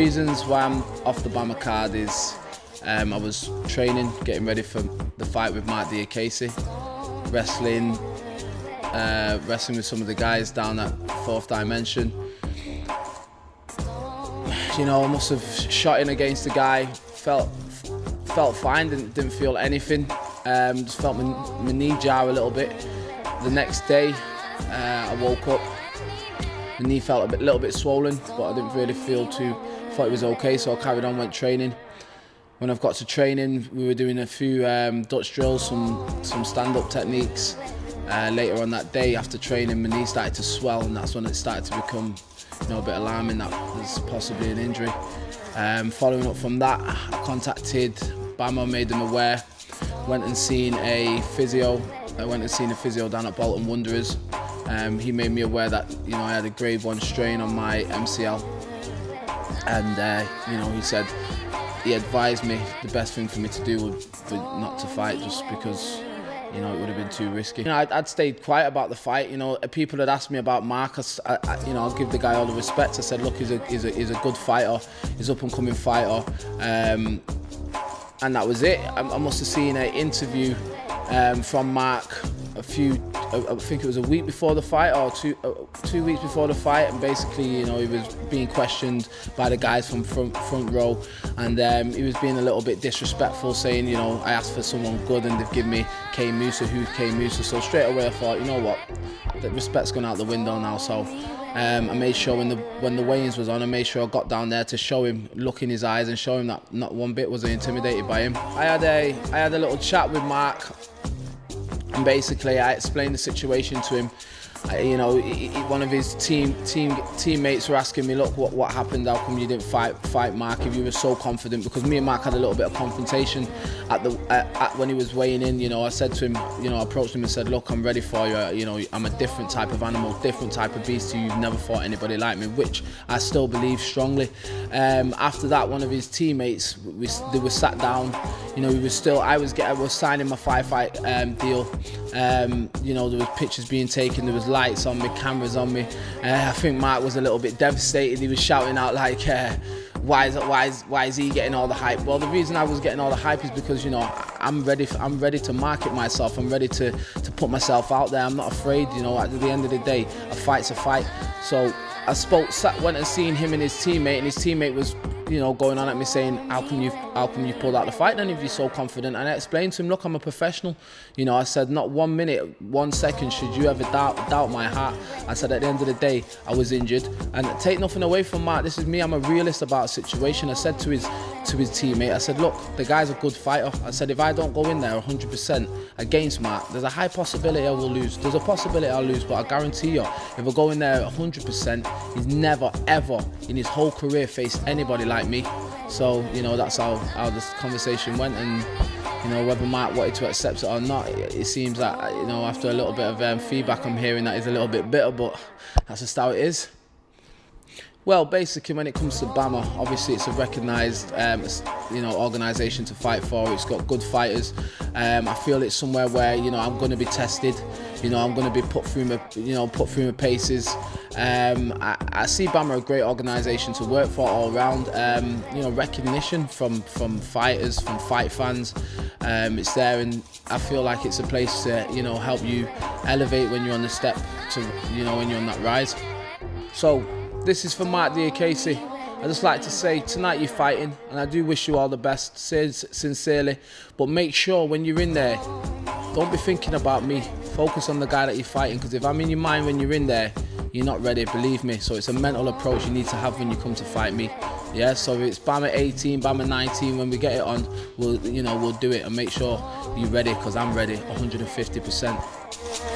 reasons why I'm off the BAMMA card is I was training, getting ready for the fight with Mark Diakiese, wrestling with some of the guys down at Fourth Dimension. You know, I must have shot in against the guy, felt fine, didn't feel anything, just felt my knee jar a little bit. The next day, I woke up, the knee felt a little bit swollen, but I didn't really thought it was okay, so I carried on, went training. When I've got to training, we were doing a few Dutch drills, some stand-up techniques. Later on that day, after training, my knee started to swell, and that's when it started to become, you know, a bit alarming that there's possibly an injury. Following up from that, I contacted BAMMA, made them aware, went and seen a physio. I went and seen a physio down at Bolton Wanderers. He made me aware that, you know, I had a grade 1 strain on my MCL, and you know, he advised me the best thing for me to do would be not to fight, just because, you know, it would have been too risky. You know, I'd stayed quiet about the fight. You know, people had asked me about Mark. You know, I'll give the guy all the respect. I said, look, he's a good fighter, he's an up-and-coming fighter, and that was it. I must have seen an interview from Mark I think it was a week before the fight, or two weeks before the fight, and basically, you know, he was being questioned by the guys from front row, and he was being a little bit disrespectful, saying, you know, I asked for someone good and they've given me Kane Musa, who's Kane Musa. So straight away I thought, you know what, the respect's gone out the window now. So I made sure when the weigh-ins was on, I made sure I got down there to show him, look in his eyes and show him that not one bit was I intimidated by him. I had a little chat with Mark, and basically I explained the situation to him. You know, one of his teammates were asking me, look, what happened? How come you didn't fight Mark if you were so confident? Because me and Mark had a little bit of confrontation when he was weighing in. You know, I said to him, you know, I approached him and said, look, I'm ready for you. You know, I'm a different type of animal, different type of beast. You've never fought anybody like me, which I still believe strongly. After that, one of his teammates, they were sat down. You know, I was signing my fight deal. You know, there was pictures being taken, there was lights on me, cameras on me. I think Mark was a little bit devastated. He was shouting out like, why is he getting all the hype? Well, the reason I was getting all the hype is because, you know, I'm ready to market myself. I'm ready to put myself out there. I'm not afraid. You know, at the end of the day, a fight's a fight. So I went and seen him and his teammate was, you know, going on at me saying, how come you pulled out the fight then if you're so confident? And I explained to him, look, I'm a professional. You know, I said, not 1 minute, 1 second should you ever doubt my heart. I said, at the end of the day, I was injured, and take nothing away from Mark. This is me. I'm a realist about a situation. I said to his teammate, I said, look, the guy's a good fighter. I said, if I don't go in there 100% against Mark, there's a high possibility I will lose. There's a possibility I'll lose, but I guarantee you, if I go in there 100%, he's never, ever in his whole career faced anybody like me. So, you know, that's how this conversation went, and, you know, whether Mark wanted to accept it or not, it seems that, you know, after a little bit of feedback, I'm hearing that he's a little bit bitter, but that's just how it is. Well, basically, when it comes to BAMMA, obviously it's a recognised, you know, organisation to fight for. It's got good fighters. I feel it's somewhere where, you know, I'm going to be tested. You know, I'm going to be put through my paces. I see BAMMA a great organisation to work for all round. You know, recognition from fighters, from fight fans. It's there, and I feel like it's a place to, you know, help you elevate when you're on the step to, you know, when you're on that rise. So this is for Mark Diakiese. I just like to say, tonight you're fighting, and I do wish you all the best, sincerely. But make sure when you're in there, don't be thinking about me. Focus on the guy that you're fighting, because if I'm in your mind when you're in there, you're not ready, believe me. So it's a mental approach you need to have when you come to fight me. Yeah, so if it's BAMMA 18, BAMMA 19, when we get it on, we'll do it, and make sure you're ready, because I'm ready 150%.